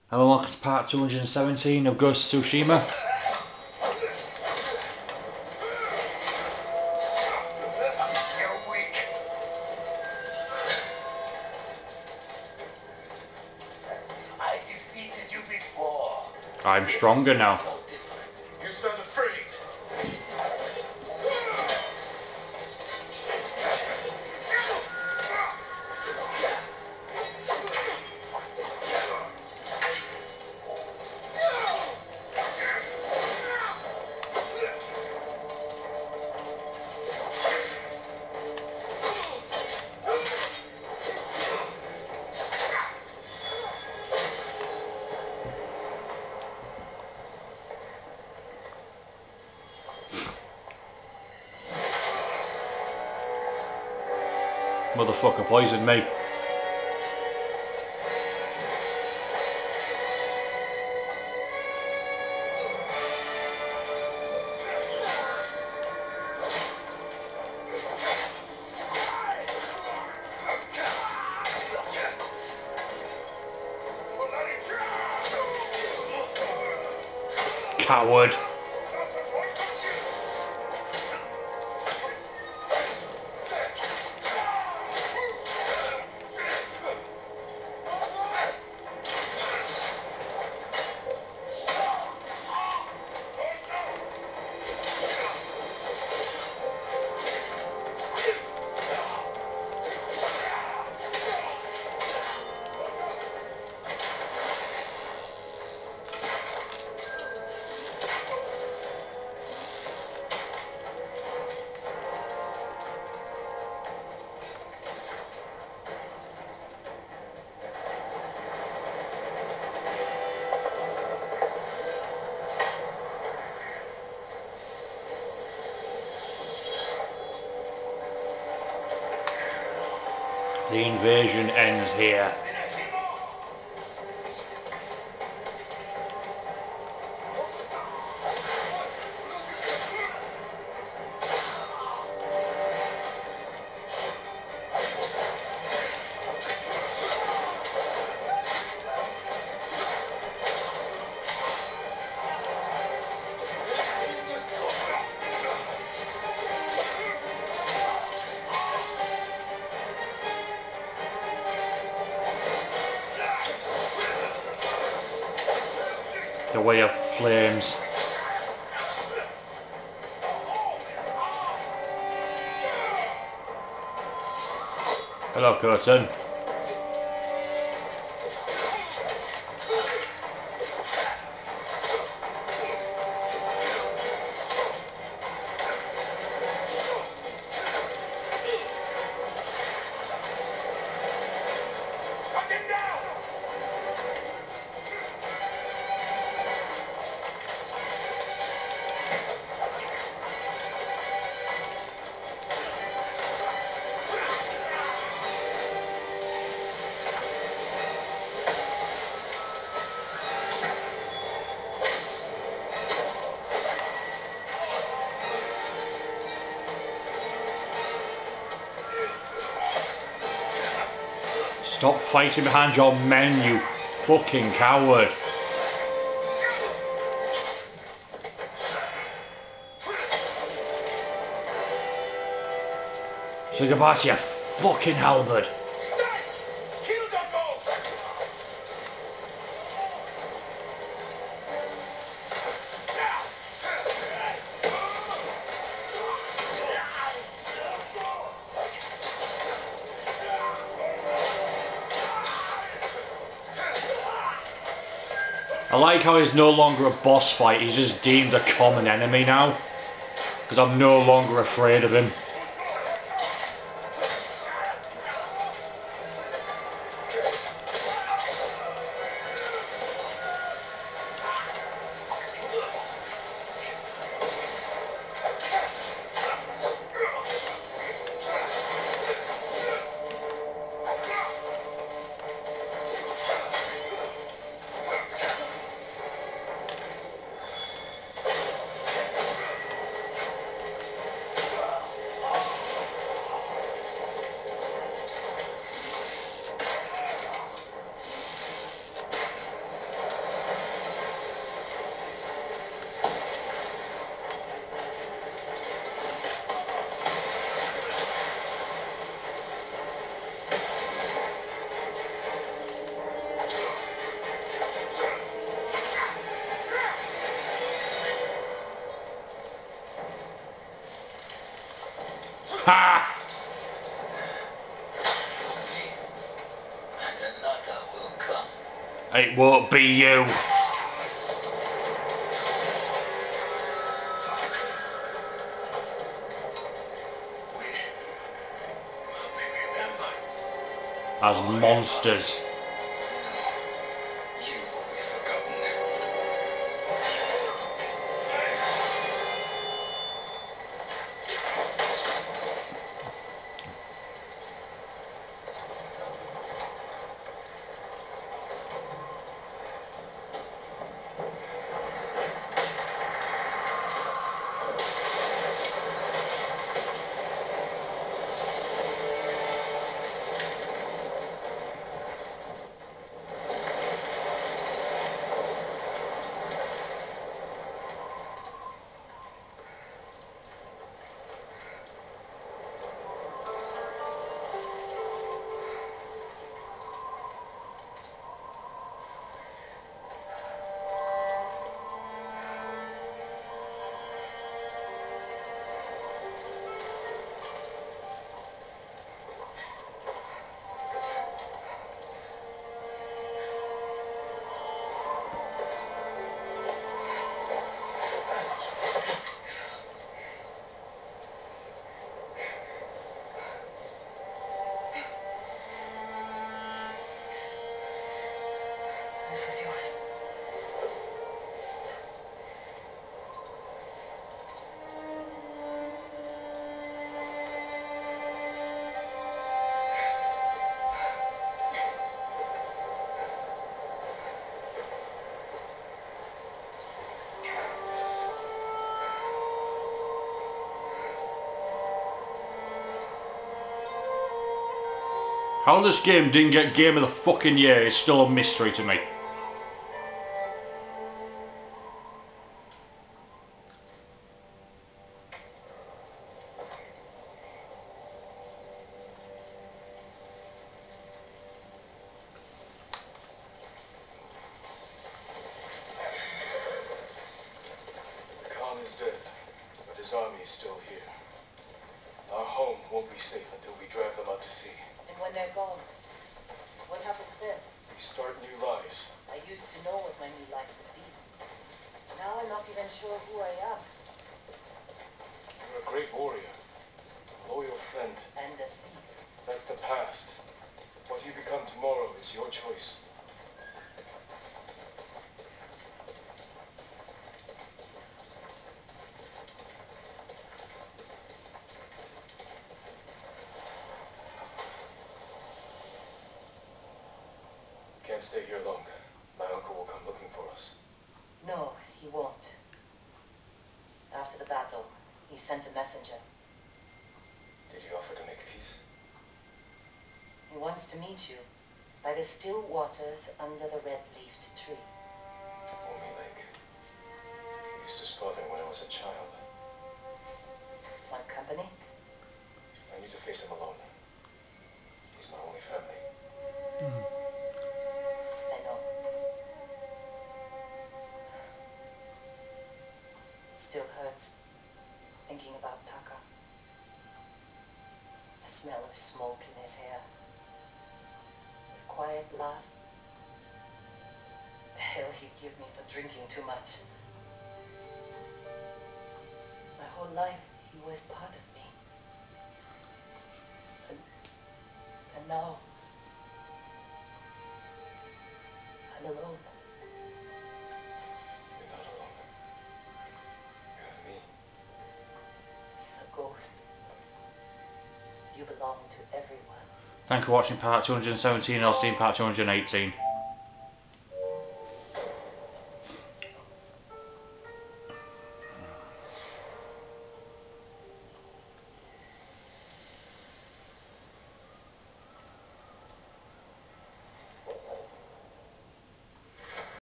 Hello, welcome to part 217 of Ghost of Tsushima. You're weak. I defeated you before. I'm stronger now. No different. You sound afraid. Motherfucker poisoned me. Coward. The invasion ends here. The way of flames. Hello, Curtin. Stop fighting behind your men, you fucking coward. Say goodbye to your fucking halberd. I like how he's no longer a boss fight, he's just deemed a common enemy now. Because I'm no longer afraid of him. Ha! And another will come. It won't be you. We remember. As monsters. You will be forgotten. This is yours. How this game didn't get Game of the fucking Year is still a mystery to me. Khan is dead, but his army is still here. Our home won't be safe until we drive them out to sea. And when they're gone, what happens then? We start new lives. I used to know what my new life would be. Now I'm not even sure who I am. You're a great warrior, a loyal friend. And a thief. That's the past. What you become tomorrow is your choice. Can't stay here long. My uncle will come looking for us. No, he won't. After the battle, he sent a messenger. Did he offer to make peace? He wants to meet you by the still waters under the red-leafed tree. Omi Lake. He used to spot there when I was a child. Want company? I need to face him alone. He's my only family. I know. It still hurts thinking about Taka. The smell of smoke in his hair. His quiet laugh. The hell he'd give me for drinking too much. My whole life, he was part of me. And now, I'm alone. You're not alone. You have me. A ghost. You belong to everyone. Thank you for watching part 217. I'll see you in part 218.